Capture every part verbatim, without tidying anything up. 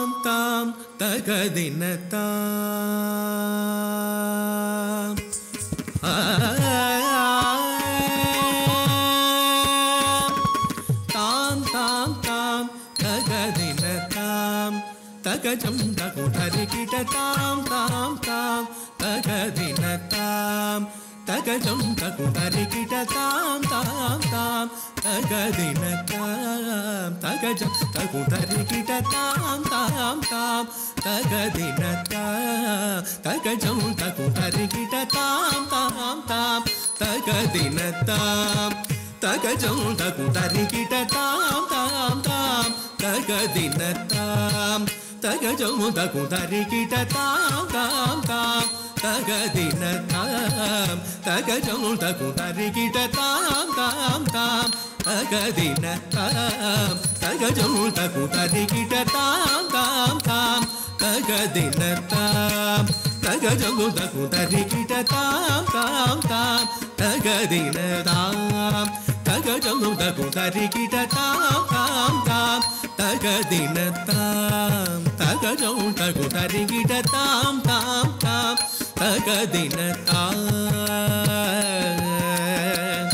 தாம் தாம் தகதினதாம் தாம் தாம் தாம் தகதினதாம் தகஜம் தகுதரிகிட தாம் தாம் தாம் தகதினதாம் தகஜம் தகுதரிகிட தாம் தாம் தாம் தகதினதாம் தகஜம் தகுதரிகிட தாம் தாம் தாம் தகதினதாம் தகஜம் தகுதரிகிட தாம் தாம் தாம் தகதினதாம் தகஜம் தகுதரிகிட தாம் தாம் தாம் தகதினதாம் தகஜம் தகுதரிகிட தாம் தாம் தாம் தகதினதாம் தகஜம் தகுதரிகிட தாம் தாம் தாம் தகதினதாம் தகஜம் தகுதரிகிட தாம் தாம் தாம் தகதினதாம் தகஜம் தகுதரிகிட தாம் தாம் தாம் தகதினதாம் தகஜம் தகுதரிகிட தாம் தாம் தாம் தகதினதாம் தகஜம் தகுதரிகிட தாம் தாம் தாம் தகதினதாம்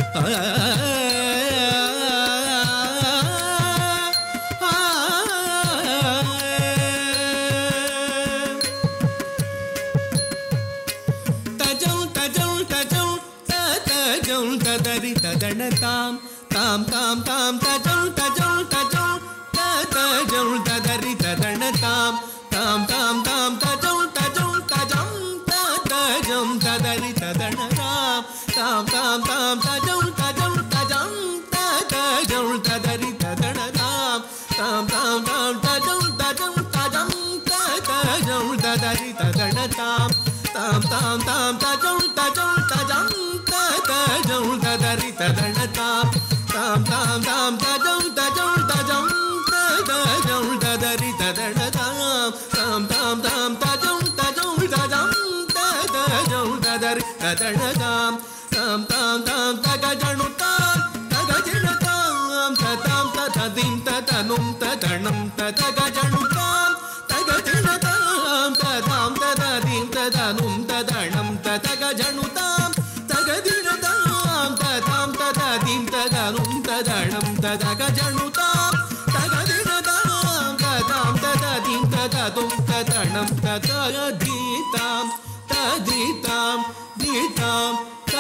தஜம் தஜம் தஜம் தஜம் ததரி ததனதாம் தாம் தாம் தாம் தஜம் தஜம் தஜம் தஜம் ததரி ததனதாம் தாம் தாம் தாம் தஜம் தஜம் தஜம் தஜம் ததரி ததனதாம் தாம் தாம் தாம் தஜம் தஜம் தஜம் தஜம் ததரி ததனதாம் தாம் தாம் தாம் தஜம் தஜம் தஜம் தஜம் ததரி ததனதாம் தாம் தாம் தாம் தஜம் தஜம் தஜம் தஜம் ததரி ததனதாம் தாம் தாம் தாம் தஜம் தஜம் தஜம் தஜம் ததரி ததனதாம் தாம் தாம் தாம் தஜம் தஜம் தஜம் தஜம் ததரி ததனதாம் தாம் தாம் தாம் தகஜனுதாம் தகஜனதாம் ததாம் தததிம் ததனும் ததனம் ததகஜனுதாம் தகஜனதாம் ததாம் தததிம் ததனும் ததனம் ததகஜனுதாம் தகதினதாம் ததாம் தததிம் ததனும் ததனம் ததகஜனுதாம் தகதினதாம் ததாம் தததிம் தததும் ததனம் தததீதாம் ததீதாம் தீதாம்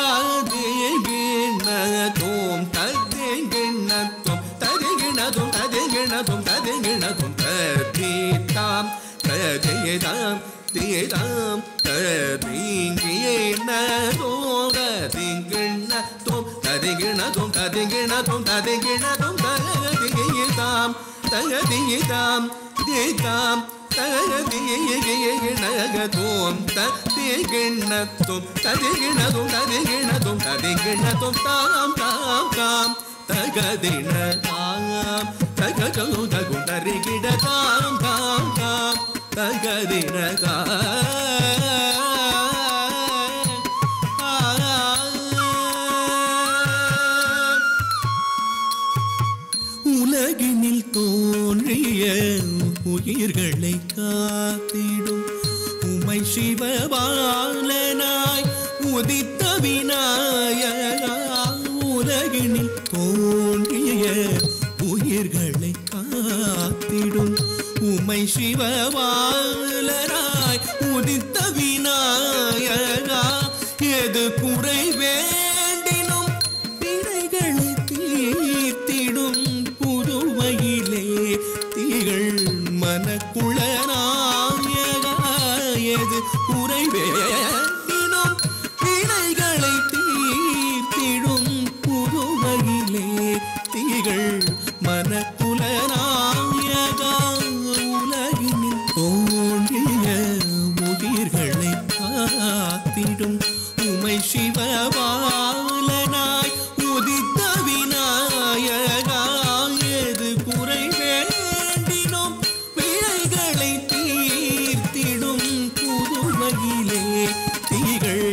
ததிகிணதும் ததிகிணதும் ததிகிணதும் ததிகிணதும் ததிகிணதும் ததீதாம் ததீதாம் தீதாம் ததிகிணதும் ததிகிணதும் ததிகிணதும் ததிகிணதும் ததிகிணதும் ததீதாம் ததீதாம் தீதாம் ததிகிணதும் ததிகிணதும் ததிகிணதும் ததிகிணதும் ததிகிணதும் தாம் தாம் தாம் தகதினதாம் தகஜம் தகுதரிகிட தாம் தாம் தாம் தகதினதாம் உலகினில் தோன்றிய உயிர்களை காத்திடும் உமை சிவபாலனாய் உதித்த விநாயகா உலகினில் தோன்றிய உயிர்களை காத்திடும் உமை சிவபாலனாய் உதித்த விநாயகா எது குறை வேண்டினும் வினைகளை தீர்த்திடும் புதுவையிலே திகழ் மனக்குளநாயகா எது குறை வேண்டினும் வினைகளை தீர்த்திடும் புதுவையிலே திகழ் மனக்குளநாயகா உலகினில் தோன்றிய உயிர்களை காத்திடும் உமை சிவபாலனாய் உதித்த விநாயகா எது குறை வேண்டினோம் வினைகளை தீர்த்திடும் புதுவையிலே திகழ்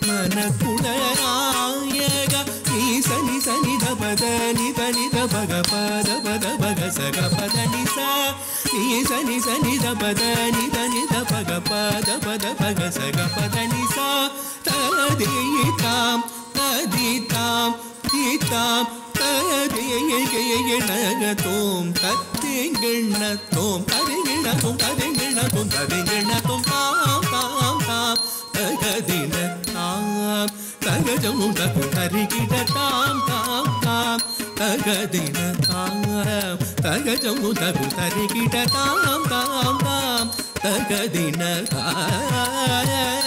மனக்குளநாயகா ஈசனி சனி தபத நித நித பக பத பத பக சக பத நிசா sani sani da pa da ni da ni da pa ga pa da pa da pa ga sa ga pa da ni sa ta di tam ta di tam di tam ta di ge ge na ga tom ta di ge na tom ta di ge na tom ta di ge na tom ta di ge na tom tam tam tam ta ga di na tam ta ga jam ta ku ta ri ki da tam tam tam ta ga di na tam ta ga jam ta ku ta ri ki da tam tam tam ta ga di na tam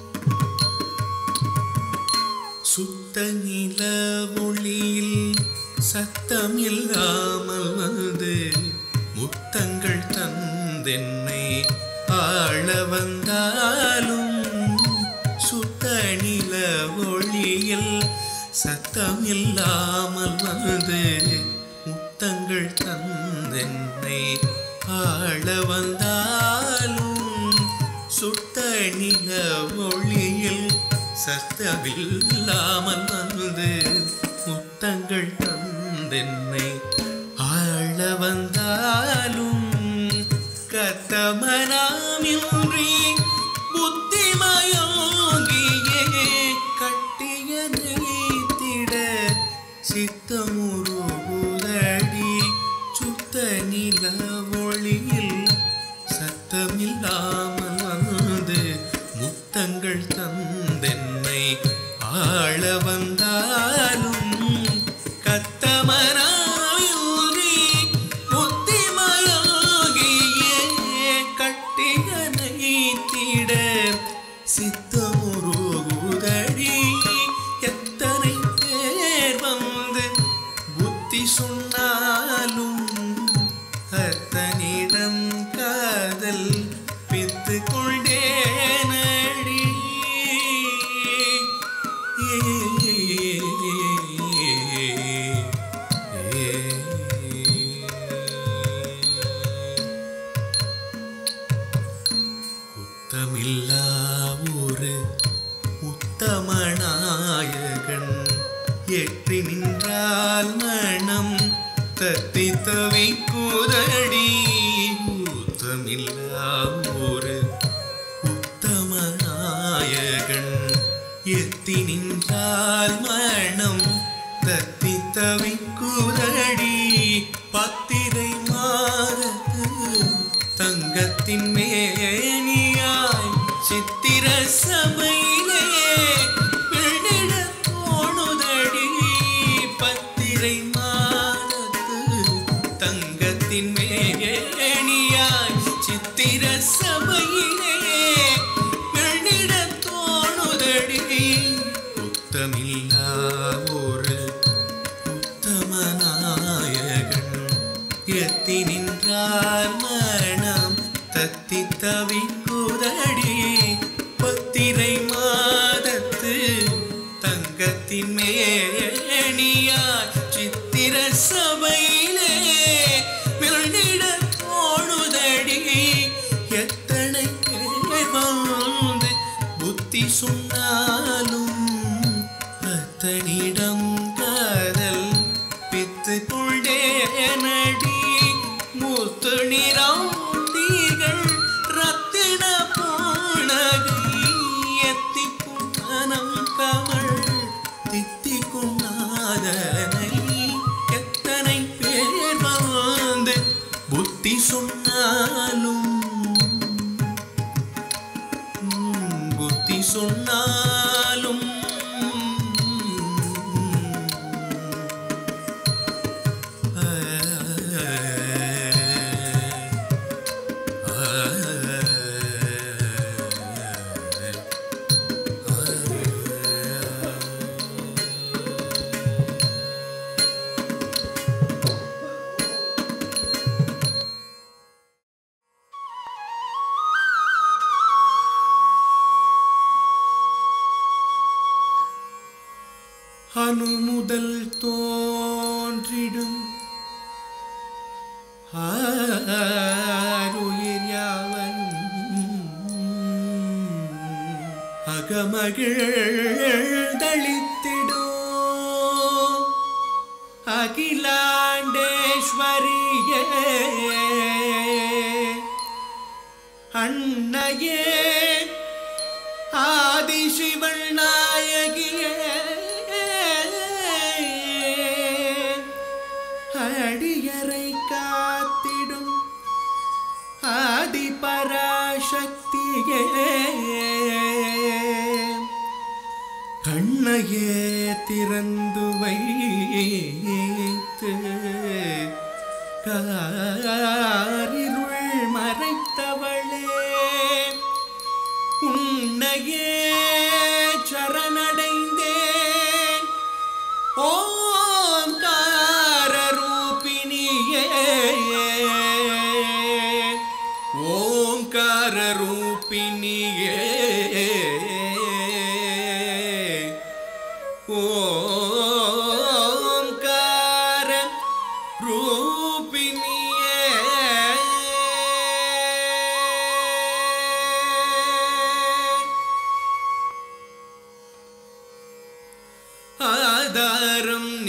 சுத்த நில ஒளியில் சத்தம் இல்லாமல் வந்து முத்தங்கள் தந்தென்னை ஆள வந்தாலும் சுத்த நில ஒளியில் சத்தம் இல்லாமல் வந்து முத்தங்கள் தந்தென்னை ஆள வந்தாலும் சுத்த நில ஒளியில் சத்தமில்லாமல் வந்து முத்தங்கள் தந்தென்னை ஆள வந்தாலும் கத்தமனாமின்றி புத்திமயோகியே கட்டிய நினைத்திட சித்தமுருகுதடி சுத்த நில ஒளியில் சத்தமில்லாமல் வந்து முத்தங்கள் தந்தென்னை ஆள வந்தாலும் கத்தமனாமின்றி புத்திமயோகியே கட்டிய நினைத்திட சித்தமுருகுதடி எத்தனை பேர் வந்து புத்தி சொன்னாலும் அத்தனிடம் காதல் பித்து கொண்டேனடி குத்தமில்லா ஒரு உத்தமநாயகன் ஏற்றி நின்றால் மனம் தத்தி தவிக்குதடி குத்தமில்லா ஒரு உத்தமநாயகன் ஏற்றி நின்றால் மனம் தத்தி தவிக்குதடி பத்திரை மாறத்து தங்கத்தின் மேனியாய் சித்திர சபையிலே விழிட தோணுதடி பத்திரை மாறத்து தங்கத்தின் மேனியாய் சித்திர சபையிலே விழிட தோணுதடி குத்தமில்லா ஒரு உத்தமநாயகன் எத்தி நின்றார் மரணம் தத்தி தவிக்குதடி பத்திரை மாதத்து தங்கத்தின் மேனியார் சித்திர சபையிலே விரண்டிட தோணுதடி எத்தனை பேர் வந்து புத்தி சொன்னாலும் அத்தனிடம் காதல் பித்து கொண்டேனடி மூத்து நிறம் தீர்கள் ரத்தின பூணகை எத்திக்கும் மனம் கமள் தித்திக்கும் நாதனை எத்தனை பேர் வந்து புத்தி சொன்னாலும் புத்தி சொன்னாலும் அணு முதல் தோன்றிடும் ஆருயிர் யாவையும் அகமகிழ்தளித்திடோ அகிலாண்டேஸ்வரியே அன்னையே ஆதிசிவன் நாயகியே அடியரை காத்திடும் ஆதி பராசக்தியே கண்ணையே திறந்து வைத்து காரிருள் மறைத்தவளே உன்னையே சரணடைந்தேன் ஓம் கா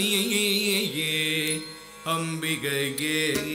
நீயே அம்பிகையே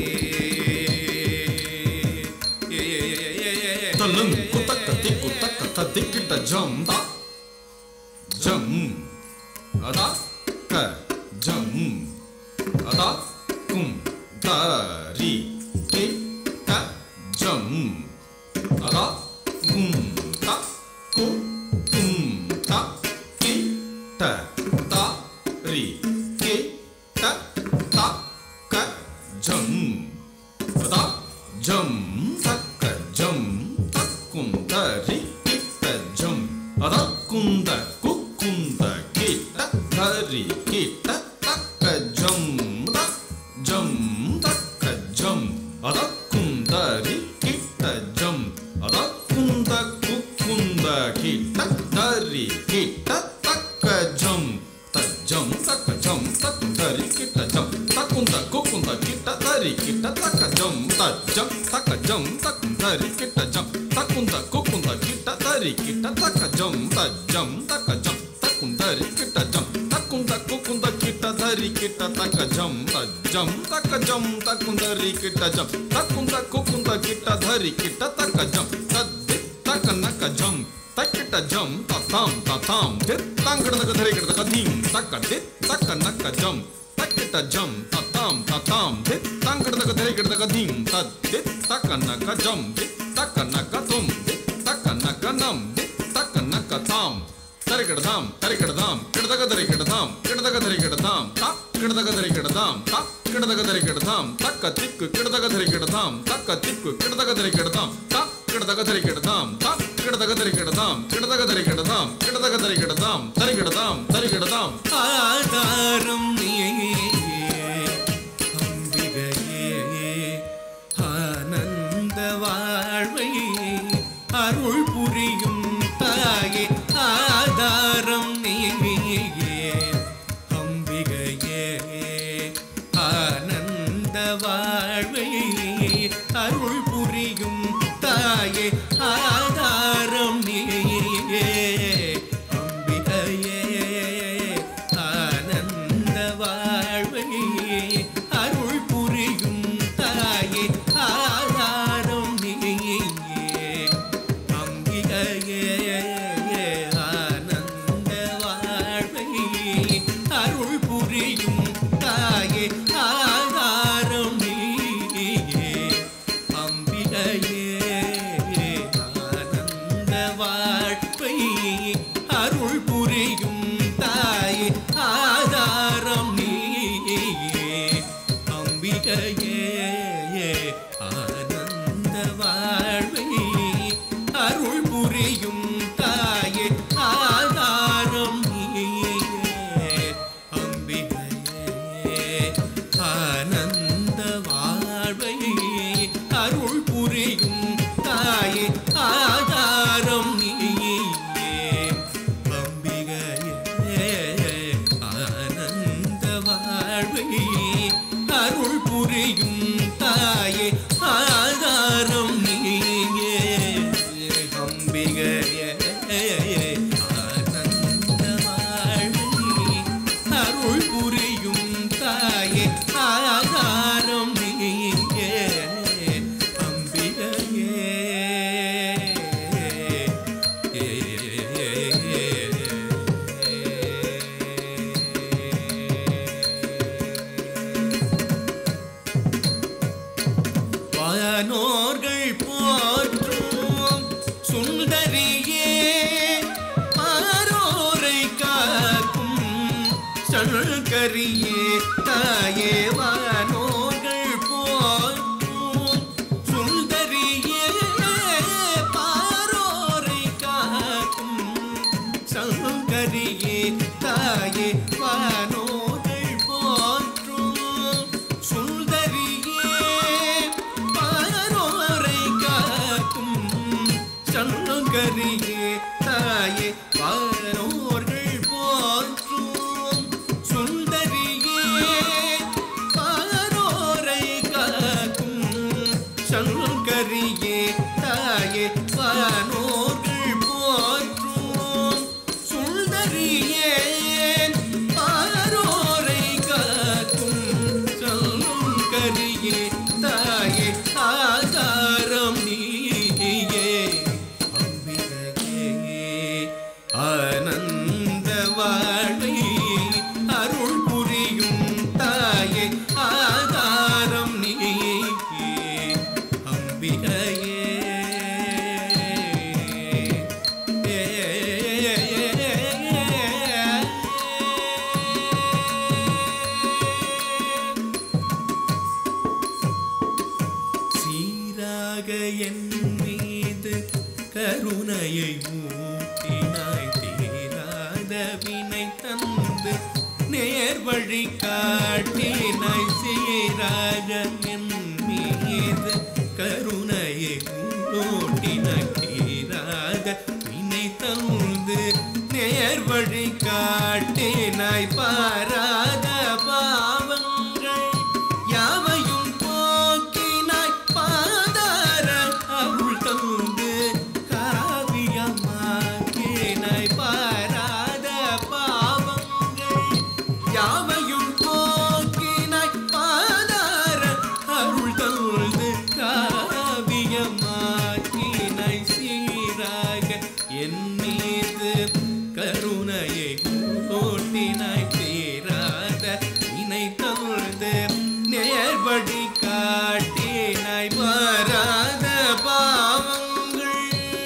தலங் குத்தக்க திக்கு தக்க தத்திக்கிட்ட ஜம் தா ஜம் அதா க ஜம் அதா கும் தரி கி க ஜம் அதா கும் த கு கும் த கி ட த ரி கி ட த க ஜம் அதா ஜம் தக்க ஜம் தக்கும் தரி கிட்ட ஜம் அதா குந்த குக்குந்த கிட்ட தரி கிட்ட தக்க ஜம் த ஜம் தக்க ஜம் அதா குந்தரி கிட்ட ஜம் அதா குந்த குக்குந்த கிட்ட தரி கிட்ட தக்க ஜம் தஜம் தக்க ஜம் தக்குந்தரி கிட்ட ஜம் தக்குந்த குக்குந்த கிட்ட தரி கிட்ட தக்க ஜம் தஜம் தக்க ஜம் தக்குந்தரி கிட்ட ஜம் தக்குந்த குக்குந்த கிட்ட தரி கிட்ட தக்க ஜம் தஜம் தக்க ஜம் தக்குந்தரி கிட்ட ஜம் தக்குந்த குக்குந்த கிட்ட தரி கிட்ட தக்க ஜம் தஜம் தக்க ஜம் தக்குந்தரி கிட்ட ஜம் தக்குந்த குக்குந்த கிட்ட தரி கிட்ட தக்க ஜம் தத்தி தக்க நக்க ஜம் தக்கிட்ட ஜம் தத்தாம் தத்தாம் தித் தாங்கிடதக தரி கிடதக தீம் தக்க தித் தக்க நக்க ஜம் தக்கிட்ட ஜம் தத்தாம் தத்தாம் தித் தாங்கிடதக தரி கிடதக தீம் தத் தித் தக்க நக்க ஜம் தித் தக்க நக்க தும் தித் தக்க நக்க நம் தித் தக்க நக்க தாம் தரி கிடதாம் தரி கிடதாம் கிடதக தரி கிடதாம் கிடதக தரி கிடதாம் தா கிடதக தரி கிடதாம் தா கிடதக தரி கிடதாம் தக்க திக்கு கிடதக தரி கிடதாம் தக்க திக்கு கிடதக தரி கிடதாம் தா கிடதக தரி கிடதாம் தா கிடதக தரி கிடதாம் கிடதக தரி கிடதாம் கிடதக தரி கிடதாம் தரி கிடதாம் தரி கிடதாம் ஆதாரம் நீயே அம்பிகையே ஆனந்த வாழ்வை அருள் புரியும் தாயே ஆதாரம் நீயே அம்பிகையே ஆனந்த வாழ்வை அருள் புரியும் தாயே ஆதாரம் நீயே அம்பிகையே ஆனந்த வாழ்வை அருள் புரியும் தாயே ஆதாரம் நீயே அம்பிகையே ஆனந்த வாழ்வை அருள் புரியும் தாயே ஆதாரம் நீயே அம்பிகையே ஆனந்த வாழ்வை அருள் புரியும் தாயே ஆதாரம் நீயே அம்பிகையே ஆனந்த வாழ்வை அருள் புரியும் தாயே ஆதாரம் நீயே அம்பிகையே ஆனந்த வாழ்வை அருள் புரியும் தாயே ஆதாரம் நீயே அம்பிகையே ஆனந்த வாழ்வை அருள் புரியும் தாயே ஆதாரம் நீயே அம்பிகையே ஆனந்த வாழ்வை அருள் புரியும் தாயே ஆதாரம் நீயே அம்பிகையே வானோர்கள் போற்றும் சுந்தரியே ஆரோரை காக்கும் சங்கரியே தாயே வானோர்கள் போற்றும் சுந்தரியே பாரோரை காக்கும் சங்கரியே தாயே வானோர்கள் போற்றும் சுந்தரியே பாரோரை காக்கும் சங்கரியே தாயே வானோர்கள் போற்றும் சுந்தரியே பாரோரை காக்கும் சங்கரியே தாயே வானோர்கள் போற்றும் சுந்தரியே பாரோரை நேர்வழி காட்டினாய் சீராக என் மீது கருணையை ஊட்டினாய் தீராத வினை தந்து நேர்வழி காட்டினாய் பாராத பாவங்கள் யாவையும் போக்கினாய் பாதார அருள் தந்து காவியமாக்கினாய் பாராத பாவங்கள் யாவையும் போக்கினாய் பாதார அருள் தந்து காவியமாக்கினாய் சீராக என் மீது கருணையை ஊட்டினாய் தீராத வினை தந்து நேர்வழி காட்டினாய் பாராத பாவங்கள்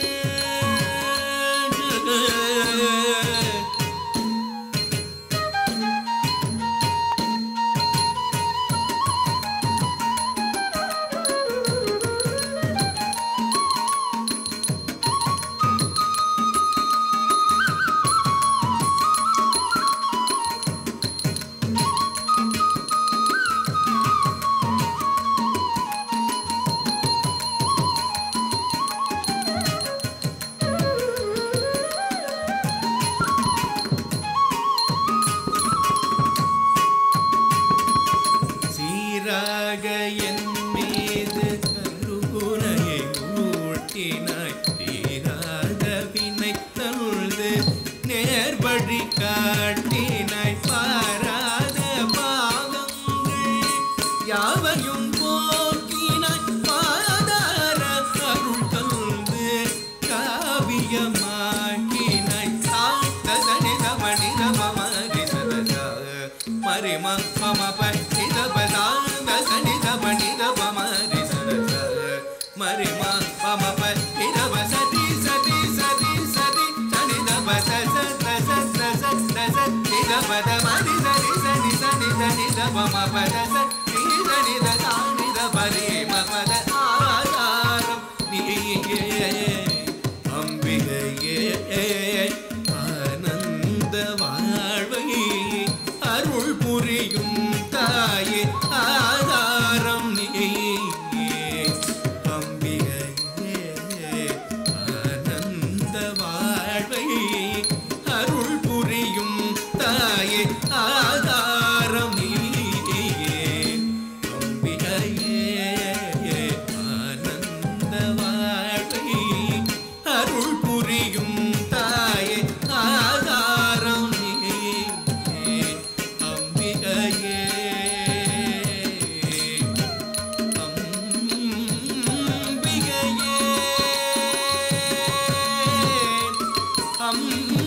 சீராக என் மீது கருணையை ஊட்டினாய் தீராத வினை தந்து நேர்வழி காட்டினாய் பாராத பாவங்கள் யாவையும் போக்கினாய் பாதார அருள் தந்து காவியமாக்கினாய் சாத்தனித மனித மமரி சதா மரிம மம பனித பதாந்த சனித மனித மமரி சதா மரிம மம பனித சதி சதி சதி சதி சனித பத சத சத சத சனித பத மரி சரி சனி சனி சனித மம பத சனி சனித சானித பரிம பத ஆதாரம் நீயே அம்பிகையே ஆனந்த வாழ்வை அருள் புரியும் தாயே ஆதாரம் நீயே அம்பிகையே ஆனந்த வாழ்வை அருள் புரியும் தாயே ஆதாரம் நீயே அம்பிகையே ஆனந்த வாழ்வை அருள் புரியும் தாயே ஆதாரம் நீயே அம்பிகையே அம்பிகையே அம்